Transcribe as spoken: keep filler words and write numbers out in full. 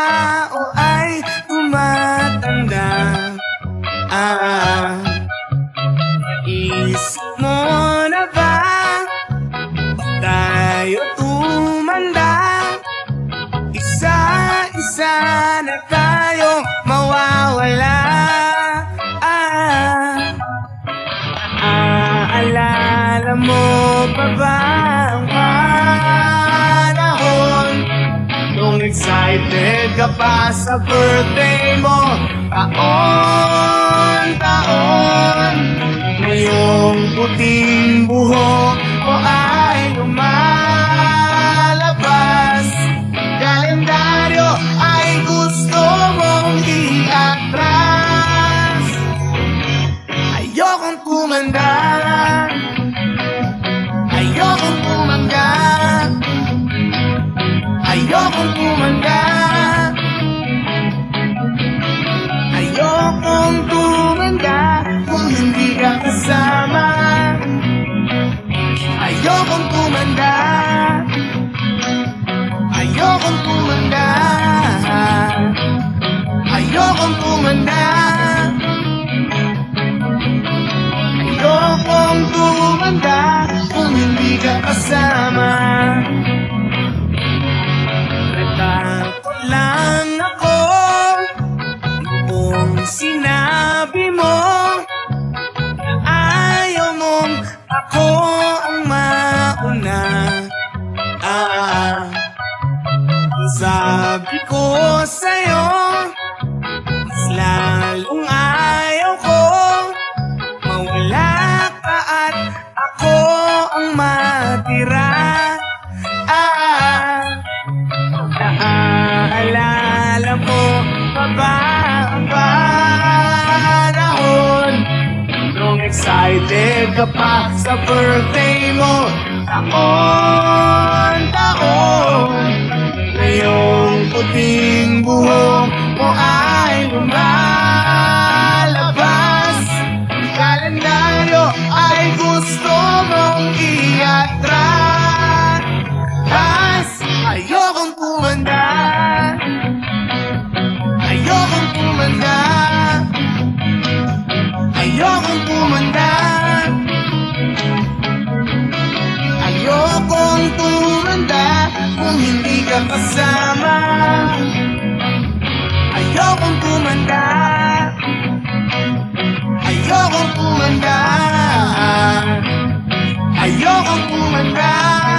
tao ay tumatanda. Ah, isip mo na ba tayo tumanda? Isa-isa na tayo mawawala. Ah, aalala mo pa ba ang panahon nung excited ka pa sa birthday mo? Taon-taon ngayong puting buhok mo ay lumalabas. Kalendaryo ay gusto mong iatras. Ayokong tumanda, ayokong tumanda, ayokong tumanda, ayokong tumanda kung hindi ka kasama. Ayokong tumanda, ayokong tumanda, ayokong tumanda, ayokong tumanda kung hindi ka kasama. Natakot lang ako noong sinabi mo na ayaw mong ako ang mauna. Ah, sabi ko sa'yo, mas lalong ayaw ko mawala ka at ako ang matira. Ah, naaalala mo pa ba ang panahon nung excited ka pa sa birthday mo? Taon-taon ngayong puting buhok mo ay lumalabas. Kalendaryo ay gusto mong iatras. Ayokong tumanda, ayokong tumanda, ayokong tumanda, ayokong tumanda kung hindi ka kasama. Ayokong tumanda, ayokong tumanda, ayokong tumanda,